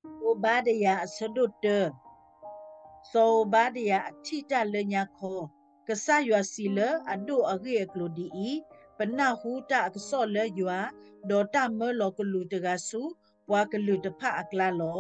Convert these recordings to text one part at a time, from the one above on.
โอบาดยาสะดุดเดอโซบาดยาทิตาเลญาโคกษายัวสีเลอดูอเรียกลูดีอีปนาหูตากษอเลยัวดอตามเมลอกลูตกาสูวากลูตพะอักลาโล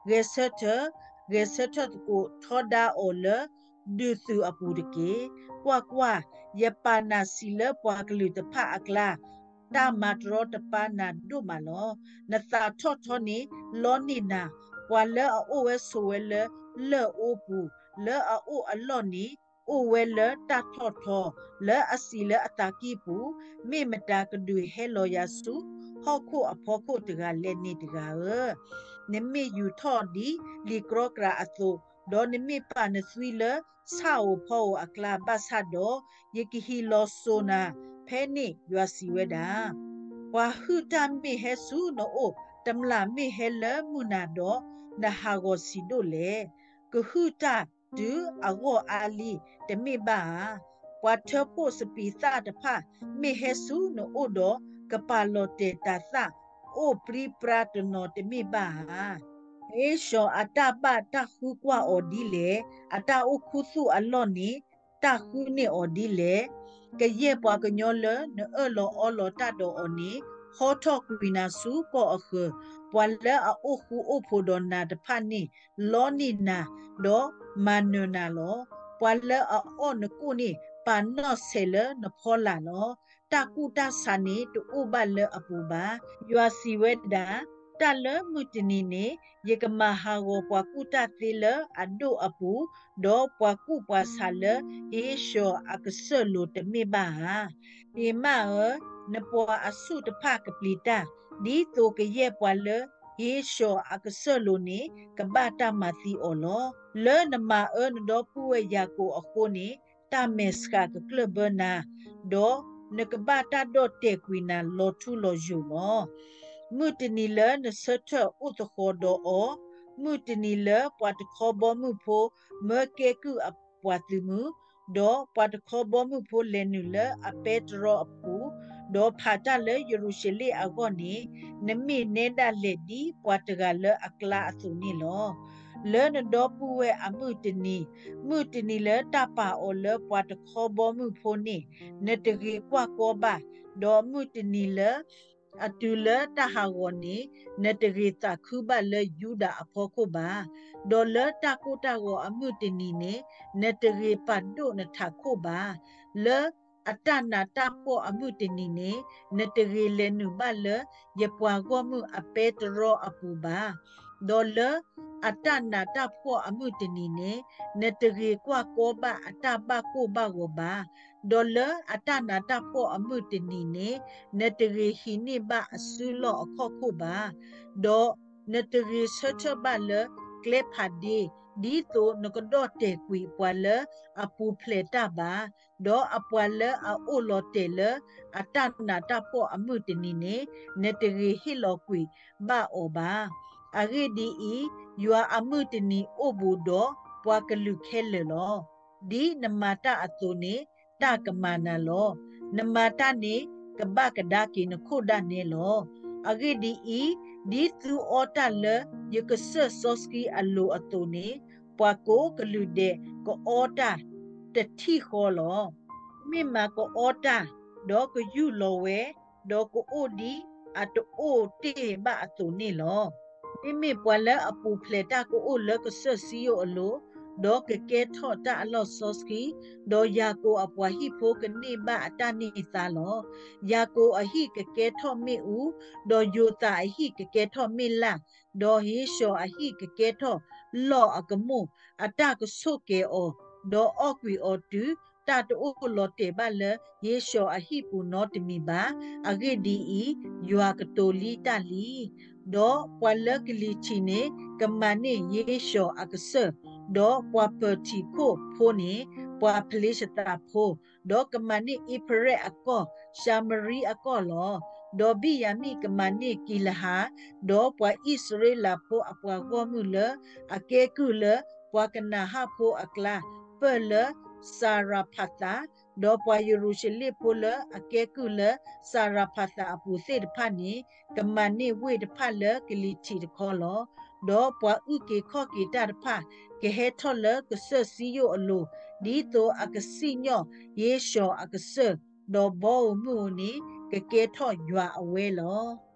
เรเซเตกูทอดาโอเลดูสูอปูดเกกว่ายปานาสีเลปวากลูตพะอักลาตามาตรอตปานาดูมาโลนาตาทอทอนี้ลอนีนาว่าเลอโอเวสเวเลอโอปูเลอโออลอนีโอเวเลตาทอทอเลออสีเลอตากีปูเมมตากดูเฮโลยาสูฮอคูอพอคูตกาเลนีตกาเนมีอยู่ทอดีลีกรอกราอโตดอนมีปานสวีเลซาโอพออักลาบาซาโดยกิฮิโลโซนาเพนียัวสีเวดาวาฮูตามิเฮซูโนโอตำลามิเฮเลมุนาโดนาฮากอซิโดเลกฮูตาดูอโกอาลีเตมิบาวาเทโปสปีซาตพามิเฮซูโนโอโดกปาโลเตตาซาโอปรีปราตโนเตมิบาเอชออาตาบาตาฮูกว่าออดีเลอาตาอุคุสุอลอนีตาฮูเนออดีเลကရဲ့ပွားကညောလနော်လောအောလောတတော်အနီဟောထော့ကွီနာစုကောအခပွာလဲအိုခုအိုဖိုဒနာတဖာနီလောနီနာလောမနုနာလောပွာလဲအောနကူနီပန်နော့ဆေလနဖောလာလောတကူတဆာနီတူဥပလအပူပါယွာစီဝဲတာတလမုတနီနေယေကမဟာဝပွားကူတသေးလအဒိုအပူဒေါ်ပွားကူပွားဆာလယေရှောအကဆလုတမေဘာဒီမာနပွားအဆုတဖကပလီတာဒီတိုကရဲ့ပွားလယေရှောအကဆလုနေကဘာတမသီအောလောလဲနမနဒေါ်ပူဝဲယာကိုအခုနေတာမက်စကကကလဘနာဒေါ်နကဘာတာဒေါ်တေကွီနာလောထူလောယူလောมุตนีเลนเซตอุตโคโดโอมุตนีเลปวัตคอบอมุโพเมเกกุอปวัตมุดอปวัตคอบอมุโพเลนุเลอเปตรออปูดอพาตาเลเยรูชเลอากอนีนมีเนดาเลดีปวัตกาเลอักลาอสุนีโลเลนดอปูเวอมุตนีเลตาปาโอเลปวัตคอบอมุโพนีเนตเกกว่าโกบาดอมุตนีเลအတူလတဟာဝနီနတရီတာခုဘလယူဒအဖို့ကိုပါဒေါ်လတာကိုတာကိုအမှုတနီနေနတရီပတ်ဒိုနထခုပါလအတနာတာပေါ်အမှုတနီနေနတရီလနုဘလယပွားကိုမှုအပေတရောအပူပါဒေါ်လအတနာတာပေါ်အမှုတနီနေနတရီကွာကောပါအတဘကိုပါကိုပါဒေါ်လအတနာတာပေါ်အမှုတနီနေနတရီဟိနိဘအဆူလောအခုခုပါဒေါ်နတရီဆချဘလကလေဖာဒီဒီတိုနကဒေါ်တေကွီပွာလအပူဖလက်တာပါဒေါ်အပွာလအအိုလောတေလအတနာတာပေါ်အမှုတနီနေနတရီဟီလောကွီဘာအိုပါအဂေဒီအီယွာအမှုတနီအိုဘူဒေါ်ပွာကလူခဲလေလောဒီနမတာအတူနေတာကမာနာလောနမတာနေကဘကဒါကိနခုဒနေလောအဂေဒီအီဒီသူအော်တလယကဆဆောစကီအလိုအတူနေပွာကိုကလူတဲ့ကိုအော်တာတတိခေါ်လောမိမကိုအော်တာဒေါကယူလောဝဲဒေါကိုအိုဒီအတူအိုတေဘအတူနေလောမိပွာလအပူဖလက်တာကိုအိုလကဆစီယိုအလိုဒေါကကဲထော့တာအလော့ဆောစကီဒေါယာကိုအပွားဟိဖိုကနေဘအတနိသာလောယာကိုအဟိကကဲထော့မေဦးဒေါယိုတာအဟိကကဲထော့မေလာဒေါဟေရှောအဟိကကဲထော့လော့အကမှုအတကဆုကေအောဒေါအော့ကွီအောတူတာတိုလောတေဘလယေရှောအဟိပူနောတမီဘာအဂေဒီအီယွာကတိုလီတလီဒေါပွာလကလီချီနေကမနိယေရှောအကဆဒေါပွာပတီကိုဖိုနေပွာပလိစတာဖိုဒေါကမနိအပရက်အကောရှာမရီအကောလောဒေါဘီယမီကမနိကီလဟာဒေါပွာဣစရေလာဖိုအပွာကောမှုလအကေကုလပွာကနာဟဖိုအကလာပလစာရာဖတာဒေါပွာယေရုရှလေပိုလအကေကုလစာရာဖတာအပူစေတဖာနီကမနိဝေတဖလကလီတီတခေါ်လောดอปัวอุเกข้อกีตาร์พาเกเฮทอลเลกเซซีโยอลูดีโตอากซิญอเยชออากเซดอบอมูนีเกเกทอยัวอเวลอ